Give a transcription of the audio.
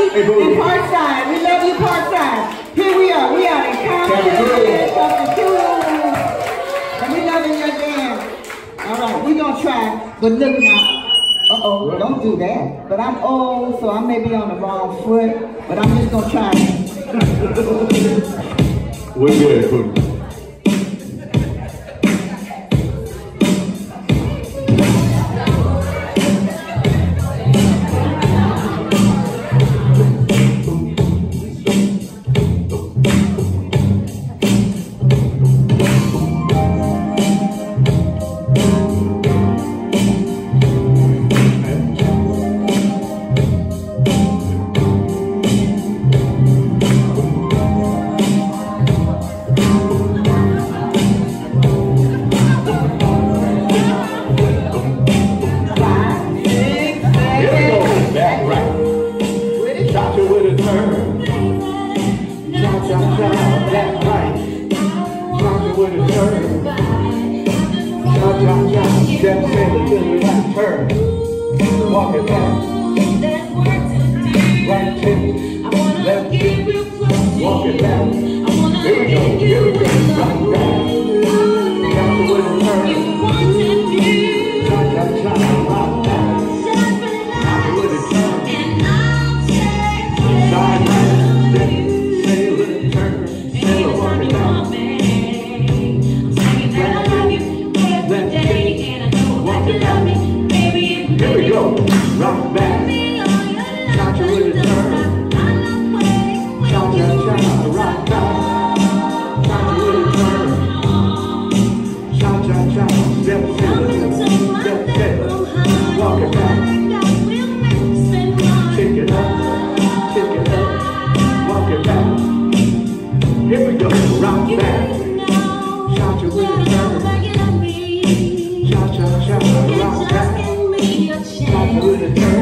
in Parkside. We love you, Parkside. Here we are. We are in Compton, and we loving your dance. All right, we gonna try. But look now. Uh-oh, don't do that. But I'm old, so I may be on the wrong foot. But I'm just gonna try. We're good, Poodie. Walk it back. Right tip. Left tip. Walk it back. Here we go. Here we go. Right back. Got to with a turn. Cha cha cha. Right back. Got to with a turn. Side right. Stay with a turn. Stay walk it back. Left tip. Walk it back. Here we go, rock back, cha-cha with a turn, cha-cha-cha, rock back, cha-cha with a turn, cha-cha-cha, step, step, step, step, walk it back, take it up, walk it back, here we go, rock back, cha-cha with a turn, cha-cha-cha, rock back. With a turn.